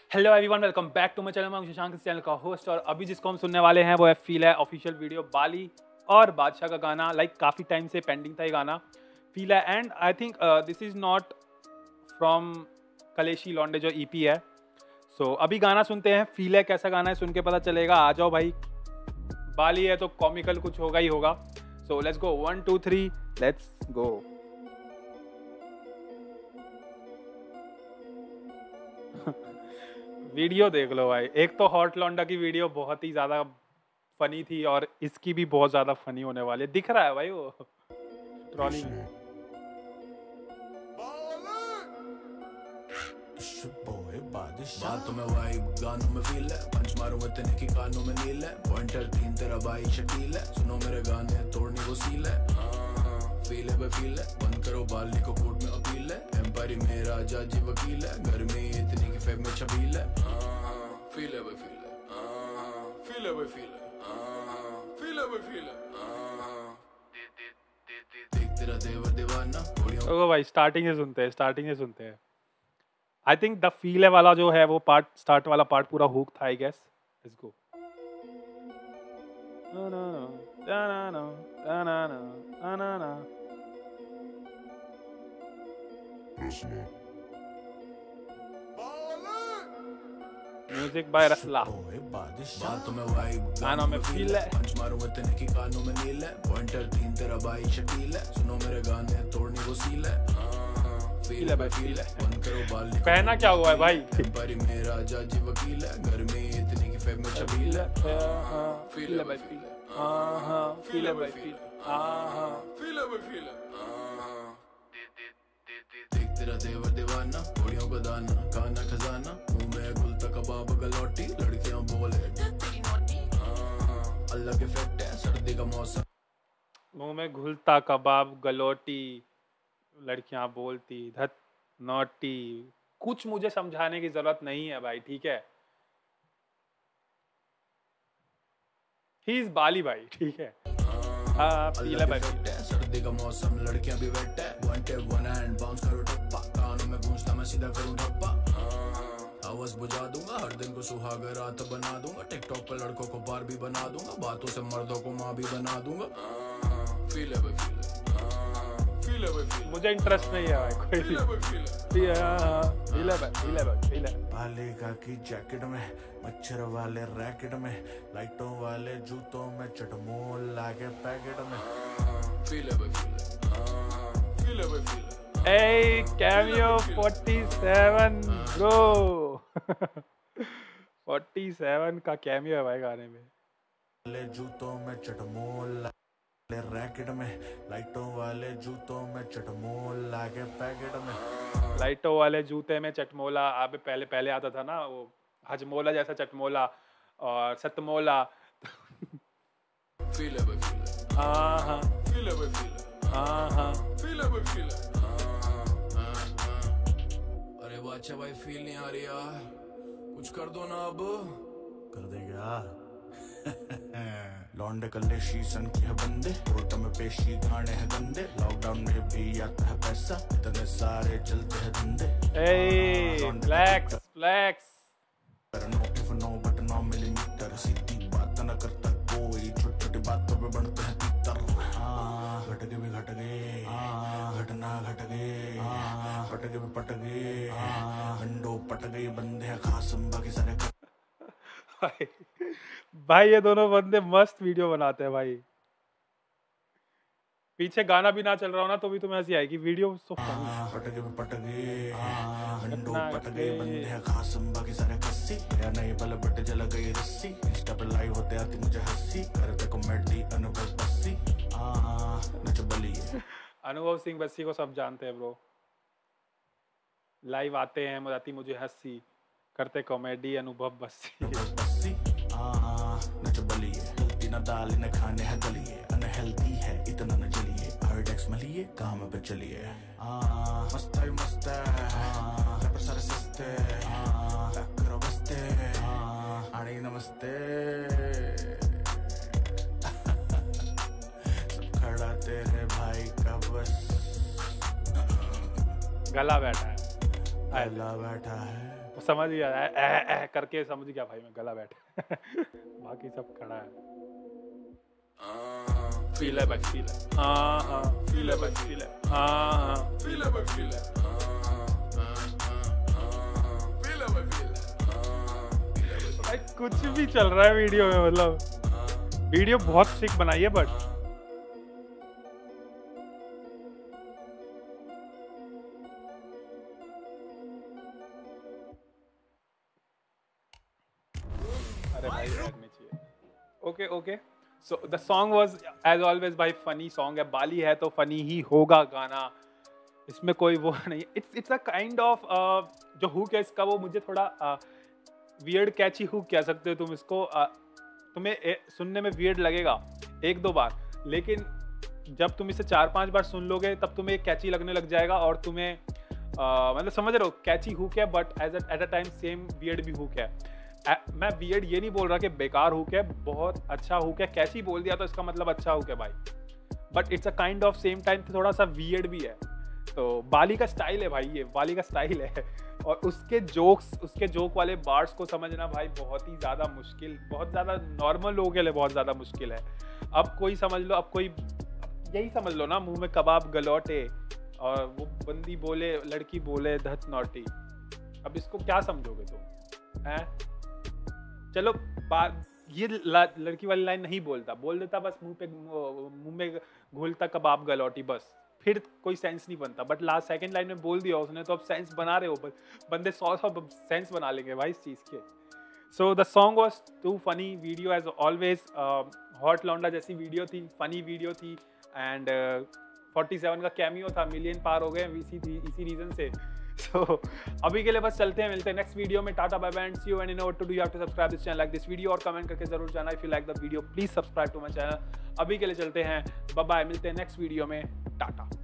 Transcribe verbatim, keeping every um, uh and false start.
Hello everyone, welcome back to my channel. मैं शशांक, इस channel का होस्ट। और अभी जिसको हम सुनने वाले हैं वो है फील है ऑफिशियल वीडियो बाली और बादशाह का गाना। लाइक like, काफ़ी टाइम से पेंडिंग था ये गाना फील है। And I think this is not from Kaleshi Launde जो ईपी है। सो so, अभी गाना सुनते हैं। फील है कैसा गाना है सुन के पता चलेगा। आ जाओ भाई, बाली है तो कॉमिकल कुछ होगा ही होगा। So let's go, one two three let's go. Video देख लो भाई। एक तो हॉट लॉन्डा की वीडियो बहुत ही ज्यादा फनी थी और इसकी भी बहुत ज्यादा फनी होने वाली है। दिख रहा है भाई वो ट्रॉली में। बातों में वाइब, गानों में फील है, पंच मारूं इतने की कानों में नील है, पॉइंटर तीन तेरा भाई शकील है, सुनो मेरे गाने तोड़नी वो सील है, फील है बे फील है, बंद करो बाली को कोर्ट में अपील है, एम्पायर मेरा जज वकील है, घर में इतनी की फेब में छबील है, फील है बे फील है, फील है बे फील है, फील है बे फील है, देख तेरा देवर दीवाना। ओ भाई स्टार्टिंग से सुनते हैं, स्टार्टिंग से सुनते हैं। आई थिंक द फील है वाला जो है वो पार्ट, स्टार्ट वाला पार्ट पूरा हुक था I guess. Let's go. Music by रसला। बातों में वाइब, गानों में फील है, पंच मारूं इतने की कानों में नील है, पॉइंटर तीन तेरा भाई शकील है, सुनो मेरे गाने तोड़नी वो सील है, फील है भाई फील है, बंद करो बाली। पहना क्या हुआ है भाई? एम्पायर मेरा जज वकील है, घर में इतनी की फेब में छबील है, फील है भाई फील है, फील है भाई फील है, फील है भाई फील है, देख तेरा देवर दीवाना, घोड़ियों का दाना, खाना खजाना, मुंह में गुलता कबाब गलौटी, लड़कियां बोले अल्लाह के फेट है, सर्दी का मौसम, मुंह में घुलता कबाब गलोटी, लड़कियां बोलती धत नोटी। कुछ मुझे समझाने की जरूरत नहीं है भाई, ठीक है। ही इज बाली भाई, ठीक है। हाँ पीला भाई, सर्दी का मौसम, लड़कियां भी वेट है, one tap one hand bounce करो टप्पा, कानों में गूंजता मैं सीधा करूं धप्पा, आवाज बुझा दूंगा, हर दिन को सुहाग रात बना दूंगा, टिकटॉक पर लड़कों को बार भी बना दूंगा, बातों से मर्दों को माँ भी बना दूंगा, फील है भाई फील है, फील है भाई फील है, मुझे इंटरेस्ट नहीं है भाई कोई। फील है भाई फील है, फील है भाई, फील है भाई, फील है। बालिका की जैकेट में, मच्छर वाले रैकेट में, लाइटों वाले जूतों में, चटमोल लागे पैकेट में, फील है भाई फील है, फील है भाई फील है, Hey, cameo forty-seven bro। forty-seven का कैमियो है भाई गाने में। वाले जूतों में, चटमोल लागे रैकेट में, लाइटों वाले जूतों में, चटमोल लागे पैकेट में, लाइटों वाले जूते में चटमोला। अब पहले पहले आता था ना वो हजमोला जैसा चटमोला और सतमोला। फील है भाई फील है, हाँ हाँ फील है भाई फील है, हाँ हाँ फील है भाई फील है, अरे बादशाह भाई फील नहीं आ रही यार, कुछ कर दो ना अब। कर देगा लौंडे कल्ले शीशन के है बंदे, कोर्ट में पेशी गाने हैं गंदे, लॉकडाउन में भी आता है पैसा, इतने सारे चलते हैं धंधे। Hey, flex, flex। No if no but no millimetre, सीधी बात न करता कोई, छोटी छोटी बातों पे बढ़ते हैं तीतर। हाँ घट के भी घट गए, घटना घट गए, पट के भी पट गए, अंडो पट गई, बंदे हैं खास बाकी सारे भाई भाई ये दोनों बंदे मस्त वीडियो बनाते हैं भाई। पीछे गाना भी ना चल रहा हो ना तो भी तुम्हें ऐसी आएगी वीडियो। सो पट के भी पट गए, अंडो पट गए, बंदे हैं खास बाकी सारे कस्सी, या नहीं बल बट जल गई रस्सी, इंस्टा पे लाइव होते आती मुझे हंसी, करते कॉमेडी अनुभव बस्सी, नच बलिए। अनुभव सिंह बस्सी को सब जानते हैं ब्रो। लाइव आते हैं, मजाती मुझे हंसी, करते कॉमेडी अनुभव बस्सी। बस्सी नच बलिए, हेल्दी ना दाल न खाने हैं दलिए, अनहेल्दी है इतना न जलिए, हार्डेक्स मलिए काम पे चलिए, मस्त है मस्त है पर सारे सस्ते, करो बस्ते आड़ी नमस्ते, सब खड़ा तेरे भाई का बस, गला बैठा है, गला बैठा है, समझ गया है, ए, ए, करके समझ गया भाई मैं, गला बैठ बाकी सब खड़ा है। फील है भाई, फील है, हाँ हाँ फील है भाई, फील है, हाँ हाँ फील है भाई, फील है, फील है भाई, फील है भाई। कुछ भी चल रहा है वीडियो में, मतलब वीडियो बहुत सिक बनाई है बट अरे भाई रहने चाहिए। Okay okay, so the song was as always भाई फनी सॉन्ग है, बाली है तो फनी ही होगा गाना, इसमें कोई वो नहीं। It's it's a kind of जो हुक है इसका, वो मुझे थोड़ा वियर्ड कैची हुक कह सकते हो तुम इसको। uh, तुम्हें ए, सुनने में वियर्ड लगेगा एक दो बार, लेकिन जब तुम इसे चार पांच बार सुन लोगे तब तुम्हें कैची लगने लग जाएगा, और तुम्हें uh, मतलब समझ रहे हो, कैची हुक है but as at a time same weird भी हुक है। आ, मैं वियर्ड ये नहीं बोल रहा कि बेकार हुक है, बहुत अच्छा हुक है। कैची बोल दिया तो इसका मतलब अच्छा हुक है भाई, but it's a kind of same time थोड़ा सा वियर्ड भी है। तो बाली का स्टाइल है भाई, ये बाली का स्टाइल है, और उसके जोक्स, उसके जोक वाले बार्ड्स को समझना भाई बहुत ही ज़्यादा मुश्किल, बहुत ज़्यादा नॉर्मल लोगों के लिए बहुत ज़्यादा मुश्किल है। अब कोई समझ लो, अब कोई यही समझ लो ना, मुंह में कबाब गलौटे और वो बंदी बोले, लड़की बोले धच नॉटी, अब इसको क्या समझोगे तुम हैं? चलो बात, ये लड़की वाली लाइन नहीं बोलता, बोल देता बस मुंह पे, मुंह में घुलता कबाब गलौटी, बस फिर कोई सेंस नहीं बनता। बट लास्ट सेकंड लाइन में बोल दिया उसने, तो अब सेंस बना रहे हो, बंदे सौ सौ सेंस बना लेंगे भाई इस चीज़ के। So the song was too funny, video as always hot लौंडा जैसी वीडियो थी, फनी वीडियो थी, एंड फोर्टी सेवन का कैमियो था, मिलियन पार हो गए इसी थी इसी रीज़न से। सो so, अभी के लिए बस चलते हैं, मिलते हैं नेक्स्ट वीडियो में। Tata bye bye and see you, and you know what to do, you have to subscribe this channel, like this video और कमेंट करके जरूर जाना। If you like the video please subscribe to my channel. अभी के लिए चलते हैं, bye bye, मिलते हैं नेक्स्ट वीडियो में, टाटा।